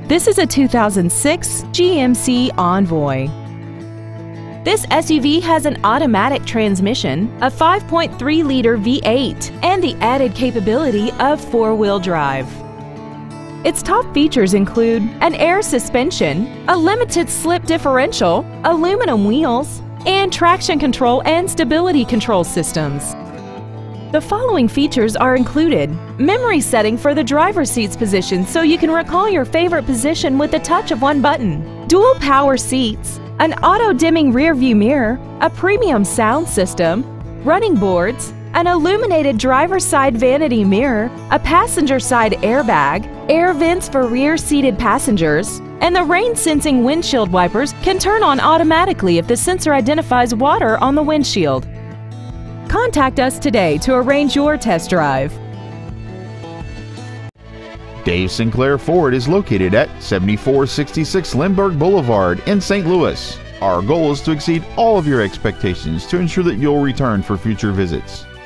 This is a 2006 GMC Envoy. This SUV has an automatic transmission, a 5.3-liter V8, and the added capability of four-wheel drive. Its top features include an air suspension, a limited slip differential, aluminum wheels, and traction control and stability control systems. The following features are included: memory setting for the driver's seat's position so you can recall your favorite position with the touch of one button, dual power seats, an auto-dimming rear-view mirror, a premium sound system, running boards, an illuminated driver's side vanity mirror, a passenger side airbag, air vents for rear-seated passengers, and the rain-sensing windshield wipers can turn on automatically if the sensor identifies water on the windshield. Contact us today to arrange your test drive. Dave Sinclair Ford is located at 7466 Lindbergh Boulevard in St. Louis. Our goal is to exceed all of your expectations to ensure that you'll return for future visits.